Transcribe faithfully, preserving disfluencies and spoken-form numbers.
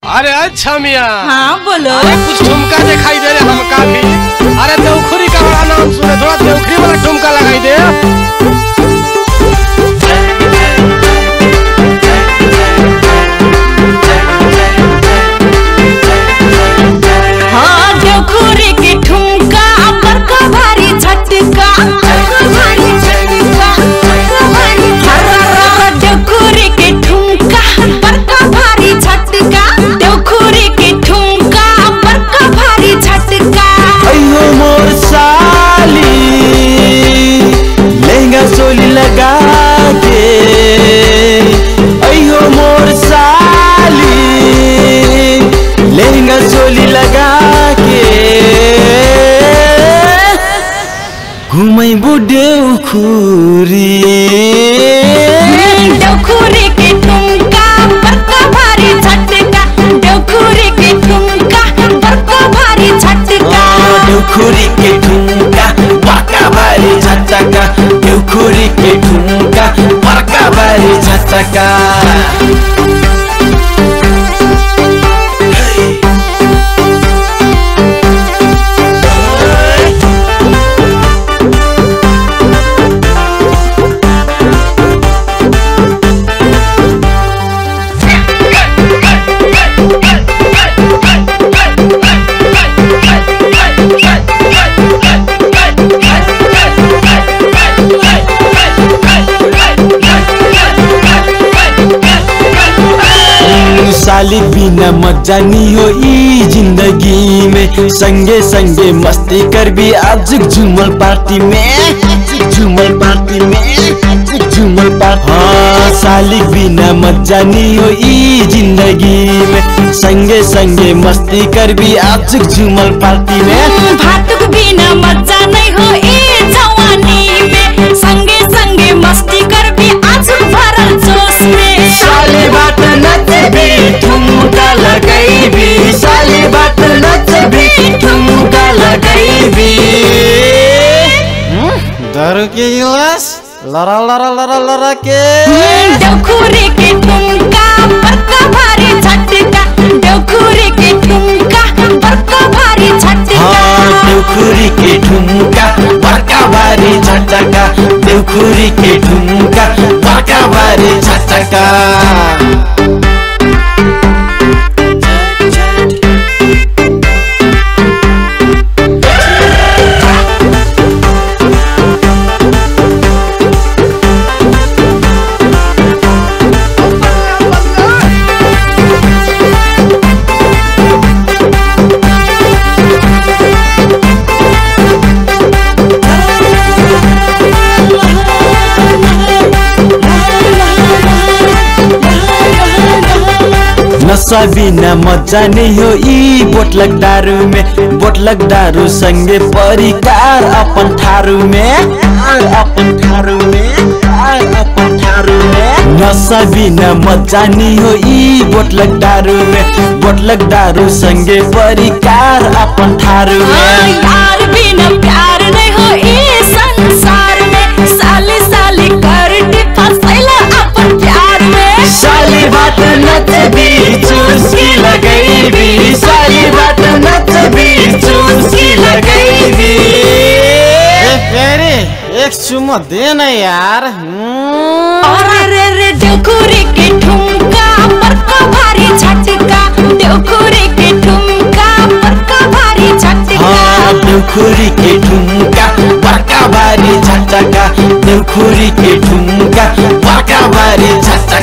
अरे अच्छा मियाँ। हाँ बोलो। अरे कुछ ठुमका दिखाई दे रहे हमका भी। अरे देवखुरी का बड़ा नाम सुने, थोड़ा देवखुरी वाला ठुमका लगाई दे। हाँ देवखुरी के ठुमका बड़का भारी झटका, भारी झटका, देवखुरी के ठुमका बड़का भारी झटका, देवखुरी के ठुमका बड़का भारी झटका। अयो मोर साली लहंगा चोली लगा के, अयो मोर साली लहंगा चोली लगा के घुमै देवखुरी। देवखुरी के ठुमका बड़का भारी झटका, देवखुरी के ठुमका बड़का भारी झटका। देवखुरी के ठुमका बड़का भारी झटका, देवखुरी के ठुमका बड़का भारी झटका। साली बिना मजा नहीं हो ई जिंदगी में, संगे संगे मस्ती कर भी आज झूमर पार्टी में, झूमर पार्टी में, झूमर पार्टी। हाँ साली बिना मजा नहीं हो ई जिंदगी में, संगे संगे मस्ती कर भी आज झूमर पार्टी में। भातुक बिना मजा नहीं हो ई जवानी में, संगे संगे मस्ती कर भी आज भरल जोश में। साली बात नच भी ठुमका लगाई भी, साली बात नच भी ठुमका लगाई भी। दारू के गिलास लड़ा लड़ा लड़ा लड़ा के। देवखुरी के ठुमका बड़का भारी झटका, देवखुरी के ठुमका बड़का भारी झटका। देवखुरी के ठुमका बड़का भारी झटका, देवखुरी के ठुमका बड़का भारी झटका। नशा बिना मजा नहीं हो ई बोतलक दारू में, बोतलक दारू संगे परिकार अपन थारू में, अपन थारू में, अपन थारू में। नशा बिना मजा नहीं हो ई बोतलक दारू में, बोतलक दारू संगे परिकार अपन थारू में। यार बिना प्यार नहीं हो ई संसार में, साली साली कर फसैला अपन प्यार में। साली बात नच भी चुस्की लगाई भी, साली बात नच भी चुस्की लगाई भी। एक चुम्मा देना यार। अरे रे देवखुरी के ठुमका बड़का भारी झटका, देवखुरी के ठुमका बड़का भारी झटका। देवखुरी के ठुमका बड़का भारी झटका, देवखुरी के ठुमका बड़का भारी झटका।